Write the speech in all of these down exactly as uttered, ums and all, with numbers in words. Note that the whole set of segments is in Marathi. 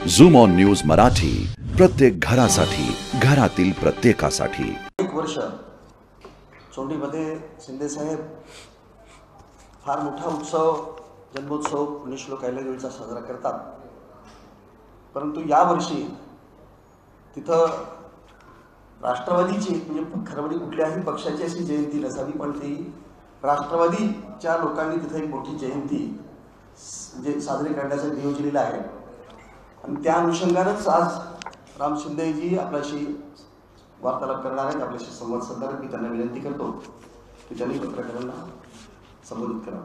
झूम ऑन न्यूज मराठी, प्रत्येक घरासाठी, घरातील प्रत्येकासाठी। एक वर्ष चोंडीमध्ये शिंदे साहेब फार मोठा उत्सव, जन्मोत्सव पुण्यश्लोक अहिल्यादेवीचा साजरा करतात। परंतु या वर्षी तिथं राष्ट्रवादीची म्हणजे खरं म्हणजे कुठल्याही पक्षाची अशी जयंती नसावी, पण ती राष्ट्रवादीच्या लोकांनी तिथे एक मोठी जयंती म्हणजे साजरी करण्याचं नियोजन आहे। आणि त्या अनुषंगानेच आज राम शिंदेजी आपल्याशी वार्तालाप करणार आहेत, आपल्याशी संवाद साधणार आहेत। मी त्यांना विनंती करतो की त्यांनी पत्रकारांना संबोधित करावं।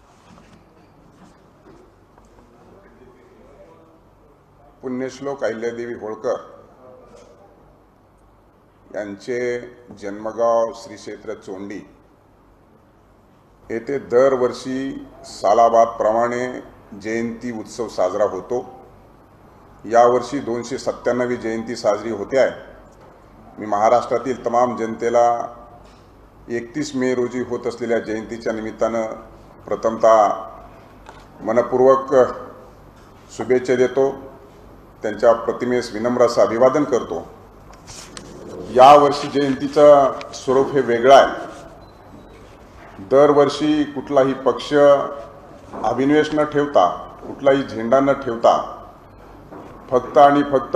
पुण्यश्लोक अहिल्यादेवी होळकर यांचे जन्मगाव श्री क्षेत्र चोंडी येथे दरवर्षी सालाबादप्रमाणे जयंती उत्सव साजरा होतो। यावर्षी दोनशे सत्त्याण्णवी जयंती साजरी होते आहे। मी महाराष्ट्रातील तमाम जनतेला एकतीस मे रोजी होत असलेल्या जयंतीच्या निमित्तानं प्रथमतः मनपूर्वक शुभेच्छा देतो, त्यांच्या प्रतिमेस विनम्र असं अभिवादन करतो। यावर्षी जयंतीचं स्वरूप हे वेगळं आहे। दरवर्षी कुठलाही पक्ष अभिनिवेश न ठेवता, कुठलाही झेंडा न ठेवता फक्त आणि फक्त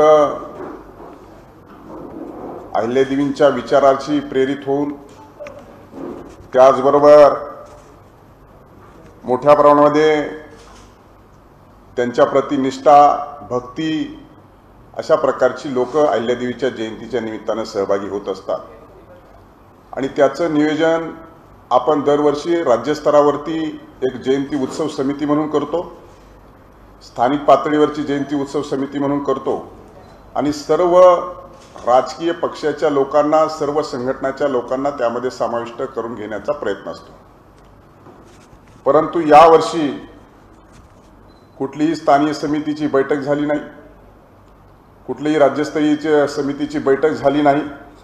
अहिल्यादेवींच्या विचाराची प्रेरित होऊन त्याचबरोबर मोठ्या प्रमाणामध्ये त्यांच्या प्रति निष्ठा, भक्ती अशा प्रकारची लोक अहिल्यादेवीच्या जयंतीच्या निमित्तानं सहभागी होत असतात। आणि त्याचं नियोजन आपण दरवर्षी राज्यस्तरावरती एक जयंती उत्सव समिती म्हणून करतो, स्थानिक पातळीवरची जयंती उत्सव समिती म्हणून करतो आणि सर्व राजकीय पक्षाच्या लोकांना, सर्व संघटनाच्या लोकांना त्यामध्ये समाविष्ट करून घेण्याचा प्रयत्न असतो। परंतु यावर्षी कुठलीही स्थानिक समितीची बैठक झाली नाही, कुठलीही राज्यस्तरीय समितीची बैठक झाली नाही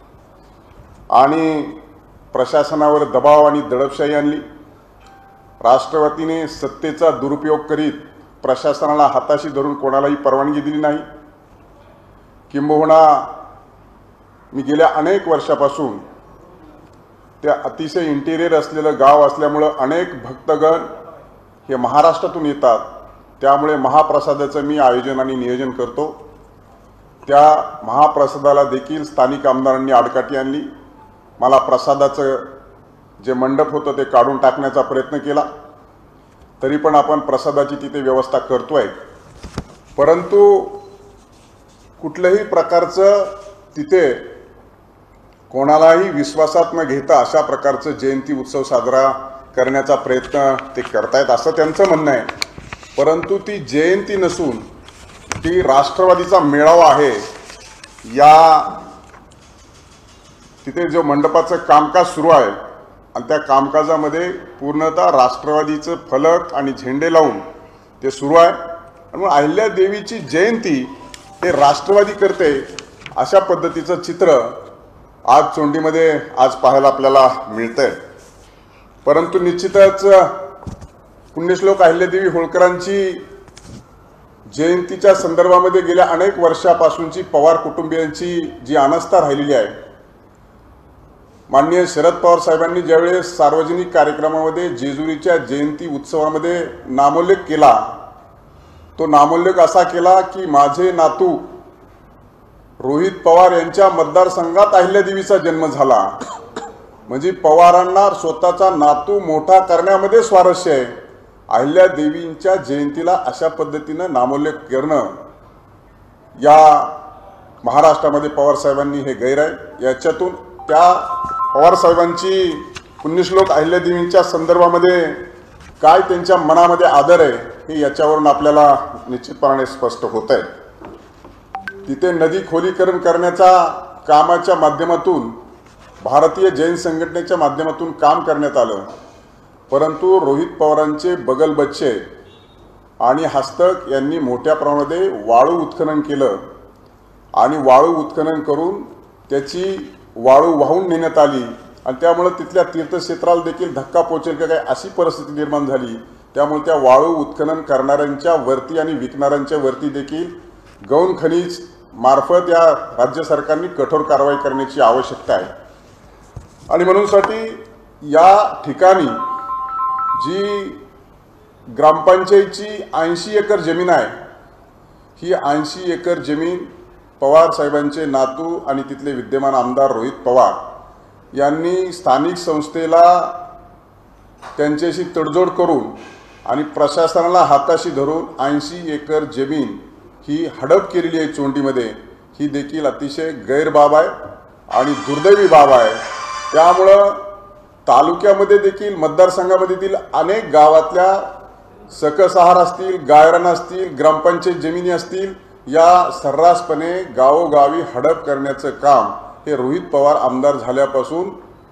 आणि प्रशासनावर दबाव आणि दडपशाही आणली। राष्ट्रवादीने सत्तेचा दुरुपयोग करीत प्रशासनाला हाताशी धरून कोणालाही परवानगी दिली नाही। किंबहुना मी गेल्या अनेक वर्षापासून त्या अतिशय इंटिरियर असलेलं गाव असल्यामुळं अनेक भक्तगण हे महाराष्ट्रातून येतात, त्यामुळे महाप्रसादाचं मी आयोजन आणि नियोजन करतो। त्या महाप्रसादाला देखील स्थानिक आमदारांनी आडकाठी आणली। मला प्रसादाचं जे मंडप होतं ते काढून टाकण्याचा प्रयत्न केला, तरी पण आपण प्रसादाची तिथे व्यवस्था करतोय। परंतु कुठल्याही प्रकारचं तिथे कोणालाही विश्वासात न घेता अशा प्रकारचं जयंती उत्सव साजरा करण्याचा प्रयत्न ते करतायत असं त्यांचं म्हणणं आहे। परंतु ती जयंती नसून ती राष्ट्रवादीचा मेळावा आहे। या तिथे जो मंडपाचं कामकाज सुरू आहे आणि त्या कामकाजामध्ये पूर्णतः राष्ट्रवादीचं फलक आणि झेंडे लावून ते सुरू आहे। आणि अहिल्यादेवीची जयंती हे राष्ट्रवादी करते अशा पद्धतीचं चित्र आज चोंडीमध्ये आज पाहायला आपल्याला मिळतंय। परंतु निश्चितच पुण्यश्लोक अहिल्यादेवी होळकरांची जयंतीच्या संदर्भामध्ये गेल्या अनेक वर्षापासूनची पवार कुटुंबियांची जी अनास्था राहिलेली आहे, माननीय शरद पवार साहेबांनी ज्यावेळेस सार्वजनिक कार्यक्रमामध्ये जेजुरीच्या जयंती उत्सवामध्ये नामोल्लेख केला, तो नामोल्लेख असा केला की माझे नातू रोहित पवार यांच्या मतदारसंघात अहिल्यादेवीचा जन्म झाला। म्हणजे पवारांना स्वतःचा नातू मोठा करण्यामध्ये स्वारस्य आहे। अहिल्यादेवींच्या जयंतीला अशा पद्धतीनं नामोल्लेख करणं या महाराष्ट्रामध्ये पवार साहेबांनी हे गैर आहे। याच्यातून त्या पवार साहेबांची पुण्यश्लोक अहिल्यादेवींच्या संदर्भामध्ये काय त्यांच्या मनामध्ये आदर आहे हे याच्यावरून आपल्याला निश्चितपणे स्पष्ट होत आहे। तिथे नदी खोलीकरण करण्याच्या कामाच्या माध्यमातून भारतीय जैन संघटनेच्या माध्यमातून काम करण्यात आलं, परंतु रोहित पवारांचे बगल बच्चे आणि हस्तक यांनी मोठ्या प्रमाणामध्ये वाळू उत्खनन केलं आणि वाळू उत्खनन करून त्याची वाळू वाहून नेण्यात आली आणि त्यामुळे तिथल्या तीर्थक्षेत्राला देखील धक्का पोहोचेल का काय अशी परिस्थिती निर्माण झाली। त्यामुळे त्या वाळू उत्खनन करणाऱ्यांच्या वरती आणि विकणाऱ्यांच्या वरती देखील गौण खनिज मार्फत या राज्य सरकारने कठोर कारवाई करण्याची आवश्यकता आहे. आणि म्हणूनसाठी या ठिकाणी जी ग्रामपंचायतची ऐंशी एकर जमीन आहे, ही ऐंशी एकर जमीन पवार साहेबांचे नातू आणि तिथले विद्यमान आमदार रोहित पवार यांनी स्थानिक संस्थेला त्यांच्याशी तडजोड करून आणि प्रशासनाला हाताशी धरून ऐंशी एकर जमीन ही हडप केलेली आहे चोंडीमध्ये. ही देखील अतिशय गैरबाब आहे आणि दुर्दैवी बाब आहे. त्यामुळं तालुक्यामध्ये देखील मतदारसंघामधील अनेक गावातल्या सकसहार असतील, गायरान असतील, ग्रामपंचायत जमिनी असतील, या सर्रासपणे गावोगावी हडप करण्याचं काम हे रोहित पवार आमदार झाल्यापासून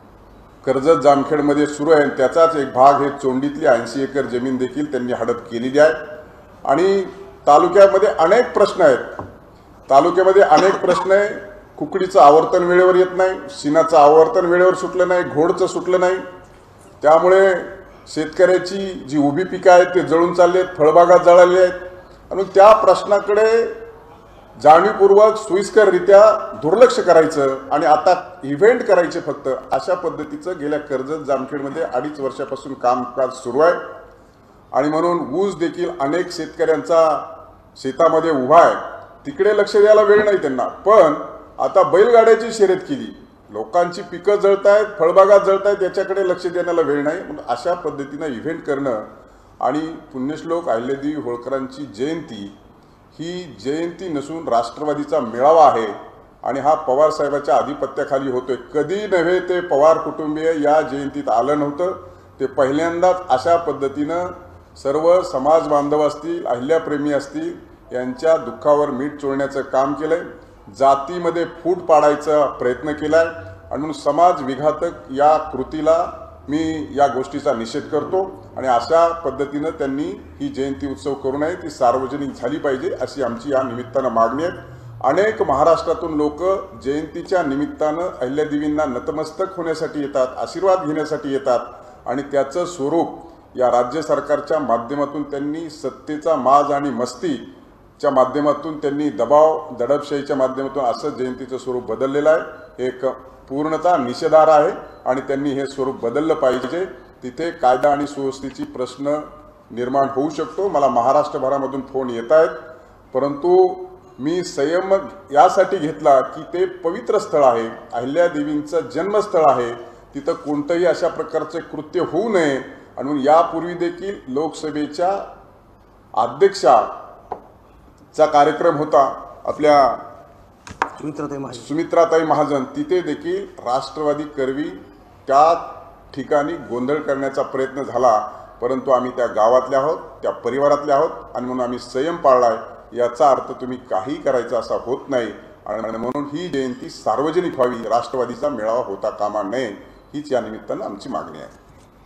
कर्जत जामखेडमध्ये सुरू आहे. त्याचाच एक भाग हे चोंडीतली ऐंशी एकर जमीन देखील त्यांनी हडप केलेली आहे. आणि तालुक्यामध्ये अनेक प्रश्न आहेत. तालुक्यामध्ये अनेक प्रश्न आहे. कुकडीचं आवर्तन वेळेवर येत नाही, शिनाचं आवर्तन वेळेवर सुटलं नाही, घोडचं सुटलं नाही. त्यामुळे शेतकऱ्याची जी उभी पिकं आहेत ते जळून चालले आहेत, फळबागा जळाल्या आहेत. आणि त्या प्रश्नाकडे जाणीवपूर्वक सोयीस्कररित्या दुर्लक्ष करायचं आणि आता इव्हेंट करायचे फक्त, अशा पद्धतीचं गेल्या कर्जत जामखेडमध्ये अडीच वर्षापासून कामकाज सुरू आहे. आणि म्हणून ऊस देखील अनेक शेतकऱ्यांचा शेतामध्ये उभा आहे, तिकडे लक्ष द्यायला वेळ नाही त्यांना. पण आता बैलगाड्याची शर्यत केली, लोकांची पिकं जळत आहेत, फळबागा जळत आहेत, याच्याकडे लक्ष देण्याला वेळ नाही. म्हणून अशा पद्धतीनं इव्हेंट करणं आणि पुण्यश्लोक अहिल्यादेवी होळकरांची जयंती ही जयंती नसून राष्ट्रवादीचा मेळावा आहे. आणि हा पवार साहेबाच्या आधिपत्याखाली होतोय. कधी नव्हे ते पवार कुटुंबीय या जयंतीत आलं नव्हतं. ते पहिल्यांदाच अशा पद्धतीनं सर्व समाज बांधव असतील, अहिल्याप्रेमी असतील, यांच्या दुःखावर मीठ चोळण्याचं काम केलंय. जातीमध्ये फूट पाडायचा प्रयत्न केलाय. आणि म्हणून समाज विघातक या कृतीला मी या गोष्टीचा निषेध करतो. आणि अशा पद्धतीनं त्यांनी ही जयंती उत्सव करू नये, ती सार्वजनिक झाली पाहिजे अशी आमची या निमित्तानं मागणी आहे. अनेक महाराष्ट्रातून लोक जयंतीच्या निमित्तानं अहिल्यादेवींना नतमस्तक होण्यासाठी येतात, आशीर्वाद घेण्यासाठी येतात. आणि त्याचं स्वरूप या राज्य सरकारच्या माध्यमातून त्यांनी सत्तेचा माज आणि मस्तीच्या माध्यमातून त्यांनी दबाव दडपशाहीच्या माध्यमातून असं जयंतीचं स्वरूप बदललेलं आहे. एक पूर्णतः निषेधार्ह आहे आणि त्यांनी हे स्वरूप बदललं पाहिजे. तिथे कायदा आणि सुव्यवस्थेची प्रश्न निर्माण होऊ शकतो. मला महाराष्ट्रभरामधून फोन येत आहेत, परंतु मी संयम यासाठी घेतला की ते पवित्र स्थळ आहे, अहिल्यादेवींचं जन्मस्थळ आहे, तिथं कोणतंही अशा प्रकारचे कृत्य होऊ नये. आणि म्हणून यापूर्वी देखील लोकसभेच्या अध्यक्षाचा कार्यक्रम होता आपल्या सुमित्राताई महाजन सुमित्राताई महाजन, तिथे देखील राष्ट्रवादी करवी त्या ठिकाणी गोंधळ करण्याचा प्रयत्न झाला. परंतु आम्ही त्या गावातले आहोत, त्या परिवारातले आहोत आणि म्हणून आम्ही संयम पाळलाय. याचा अर्थ तुम्ही काही करायचा असा होत नाही. आणि म्हणून ही जयंती सार्वजनिक व्हावी, राष्ट्रवादीचा मेळावा होता कामा नये, हीच या निमित्तानं आमची मागणी आहे.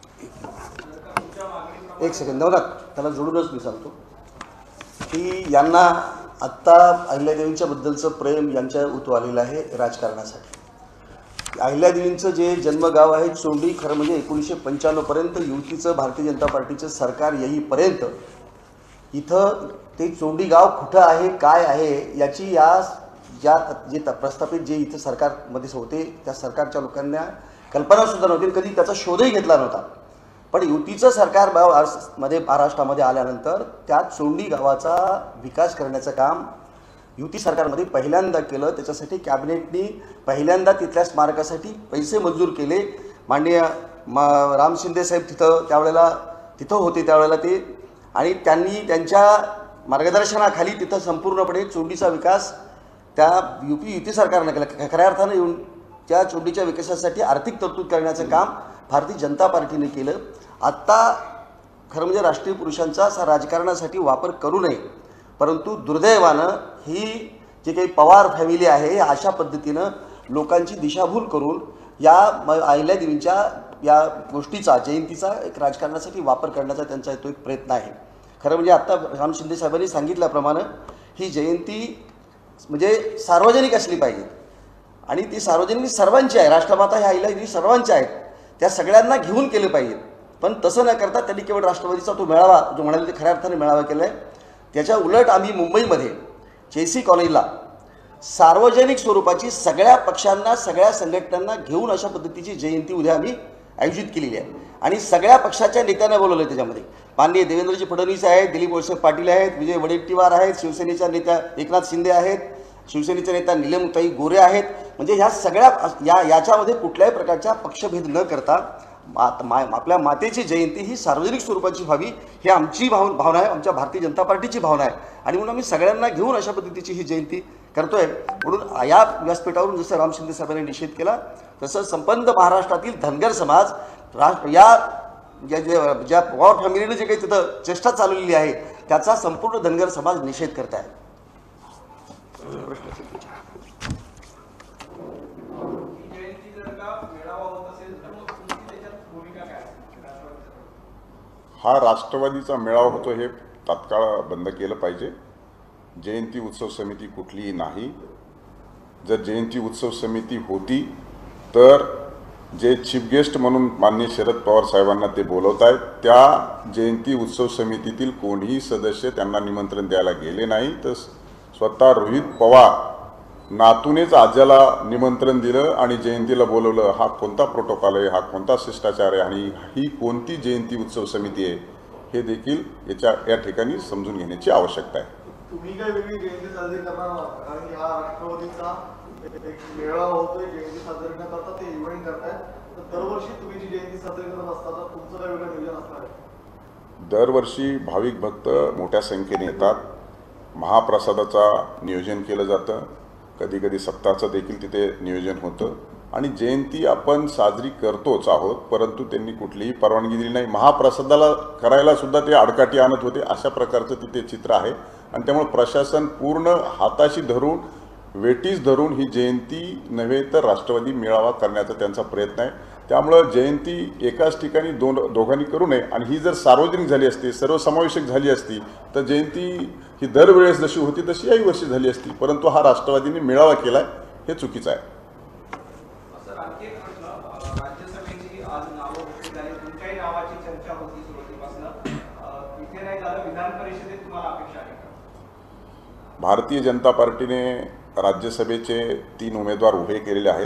एक सेकंद नवनाथ, त्याला जोडूनच मी सांगतो की यांना आत्ता अहिल्यादेवींच्या बद्दलचं प्रेम यांच्या उतू आलेलं आहे राजकारणासाठी. अहिल्यादेवींचं जे जन्मगाव आहे चोंडी, खरं म्हणजे एकोणीसशे पंच्याण्णवपर्यंत युतीचं भारतीय जनता पार्टीचं सरकार येईपर्यंत इथं ते चोंडी गाव कुठं आहे, काय आहे याची या ज्या जे प्रस्थापित जे इथं सरकारमध्ये होते त्या सरकारच्या लोकांना कल्पनासुद्धा नव्हती, कधी त्याचा शोधही घेतला नव्हता. पण युतीचं सरकार मध्ये महाराष्ट्रामध्ये आल्यानंतर त्या चोंडी गावाचा विकास करण्याचं काम युती सरकारमध्ये पहिल्यांदा केलं. त्याच्यासाठी कॅबिनेटनी पहिल्यांदा तिथल्या स्मारकासाठी पैसे मंजूर केले. माननीय मा राम शिंदे साहेब तिथं त्यावेळेला तिथं होते त्यावेळेला ते, आणि त्यांनी त्यांच्या मार्गदर्शनाखाली तिथं संपूर्णपणे चोंडीचा विकास त्या युपी युती सरकारनं केला. खऱ्या अर्थानं येऊन त्या चोंडीच्या विकासासाठी आर्थिक तरतूद करण्याचं काम भारतीय जनता पार्टीने केलं. आत्ता खरं म्हणजे राष्ट्रीय पुरुषांचा असा राजकारणासाठी वापर करू नये, परंतु दुर्दैवानं ही जे काही पवार फॅमिली आहे अशा पद्धतीनं लोकांची दिशाभूल करून या अहिल्यादेवींच्या या गोष्टीचा जयंतीचा एक राजकारणासाठी वापर करण्याचा त्यांचा तो एक प्रयत्न आहे. खरं म्हणजे आत्ता राम शिंदे साहेबांनी सांगितल्याप्रमाणे ही जयंती म्हणजे सार्वजनिक असली पाहिजे आणि ती सार्वजनिक सर्वांची आहे. राष्ट्रमाता ह्या अहिल्यादेवी सर्वांच्या आहेत, त्या सगळ्यांना घेऊन केले पाहिजे. पण तसं न करता त्यांनी केवळ राष्ट्रवादीचा तो मेळावा जो म्हणाले ते खऱ्या अर्थाने मेळावा केला आहे. त्याच्या उलट आम्ही मुंबईमध्ये चेसी कॉलेजला सार्वजनिक स्वरूपाची सगळ्या पक्षांना सगळ्या संघटनांना घेऊन अशा पद्धतीची जयंती उद्या आम्ही आयोजित केलेली आहे आणि सगळ्या पक्षाच्या नेत्यांना बोलवलं. त्याच्यामध्ये माननीय देवेंद्रजी फडणवीस आहेत, दिलीप वळसे पाटील आहेत, विजय वडेट्टीवार आहेत, शिवसेनेच्या नेत्या एकनाथ शिंदे आहेत, शिवसेनेचे नेता निलमताई गोरे आहेत. म्हणजे ह्या सगळ्या या याच्यामध्ये कुठल्याही प्रकारचा पक्षभेद न करता मात मा आपल्या मातेची जयंती ही सार्वजनिक स्वरूपाची व्हावी ही आमची भाव भावना आहे, आमच्या भारतीय जनता पार्टीची भावना आहे आणि म्हणून आम्ही सगळ्यांना घेऊन अशा पद्धतीची ही जयंती करतोय. म्हणून या व्यासपीठावरून जसं राम शिंदे साहेबांनी निषेध केला तसं संपन्न महाराष्ट्रातील धनगर समाज राष्ट्र या ज्या ज्या पवार फॅमिलीनं जे काही तिथं चेष्टा चालवलेली आहे त्याचा संपूर्ण धनगर समाज निषेध करत आहे. हा राष्ट्रवादीचा मेळावा होतो हे तात्काळ बंद केलं पाहिजे. जयंती उत्सव समिती कुठलीही नाही. जर जयंती उत्सव समिती होती तर जे चीफ गेस्ट म्हणून माननीय शरद पवार साहेबांना ते बोलवत आहेत त्या जयंती उत्सव समितीतील कोणीही सदस्य त्यांना निमंत्रण द्यायला गेले नाही. तर स्वतः रोहित पवार नातूनेच आज्याला निमंत्रण दिलं आणि जयंतीला बोलवलं. हा कोणता प्रोटोकॉल आहे, हा कोणता शिष्टाचार आहे आणि ही कोणती जयंती उत्सव समिती आहे हे देखील याच्या या ठिकाणी समजून घेण्याची आवश्यकता आहे. तुम्ही काय वेगळी जयंती साजरी करणार आहात कारण हा राष्ट्रवादीचा एक मेळावा होतोय जयंती साजरी न करता ते इव्हेंट करताय तर दरवर्षी तुम्ही जी जयंती साजरी करत असता तर तुमचं काय वेगळं नियोजन असणार आहे? दरवर्षी भाविक भक्त मोठ्या संख्येने येतात. महाप्रसादाचा नियोजन केलं जातं. कधी कधी सप्ताहाचं देखील तिथे नियोजन होतं आणि जयंती आपण साजरी करतोच आहोत परंतु त्यांनी कुठलीही परवानगी दिली नाही. महाप्रसादाला करायला सुद्धा ते आडकाठी आणत होते. अशा प्रकारचं तिथे चित्र आहे आणि त्यामुळे प्रशासन पूर्ण हाताशी धरून वेटीस धरून ही जयंती नव्हे तर राष्ट्रवादी मेळावा करण्याचा त्यांचा प्रयत्न आहे. त्यामुळं जयंती एकाच ठिकाणी दोन दोघांनी करू नये आणि ही जर सार्वजनिक झाली असती सर्वसमावेशक झाली असती तर जयंती ही दरवेळेस जशी होती तशी याही वर्षी झाली असती. परंतु हा राष्ट्रवादीने मेळावा केलाय हे चुकीचं आहे. भारतीय जनता पार्टीने राज्यसभेचे तीन उमेदवार उभे केलेले आहेत.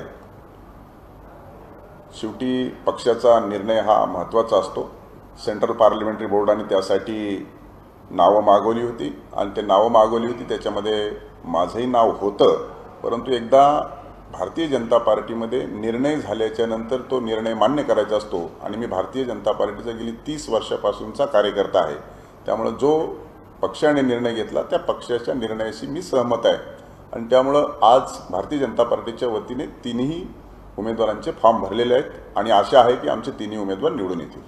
शेवटी पक्षाचा निर्णय हा महत्त्वाचा असतो. सेंट्रल पार्लमेंटरी बोर्डाने त्यासाठी नावं मागवली होती आणि ते नावं मागवली होती त्याच्यामध्ये माझंही नाव होतं परंतु एकदा भारतीय जनता पार्टीमध्ये निर्णय झाल्याच्या नंतर तो निर्णय मान्य करायचा असतो आणि मी भारतीय जनता पार्टीचा गेली तीस वर्षापासूनचा कार्यकर्ता आहे. त्यामुळं जो पक्षाने निर्णय घेतला त्या पक्षाच्या निर्णयाशी मी सहमत आहे आणि त्यामुळं आज भारतीय जनता पार्टीच्या वतीने तिन्ही उमेदवारांचे फॉर्म भरलेले आहेत आणि आशा आहे की आमचे तिन्ही उमेदवार निवडून येतील.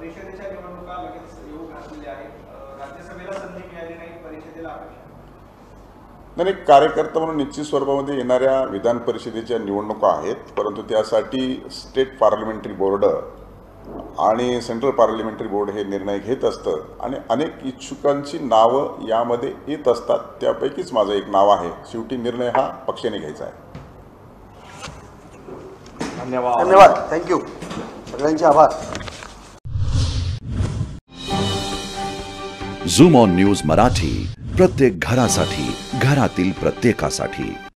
नाही, कार्यकर्ता म्हणून निश्चित स्वरूपामध्ये येणाऱ्या विधान परिषदेच्या निवडणुका आहेत परंतु त्यासाठी स्टेट पार्लमेंटरी बोर्ड आणि सेंट्रल पार्लमेंटरी बोर्ड हे निर्णय घेत असतं आणि अनेक इच्छुकांची नावं यामध्ये येत असतात. त्यापैकीच माझं एक नाव आहे. शेवटी निर्णय हा पक्षाने घ्यायचा आहे. धन्यवाद धन्यवाद थँक्यू सगळ्यांचे आभार. झूम ऑन न्यूज मराठी प्रत्येक घरासाठी घरातील प्रत्येकासाठी.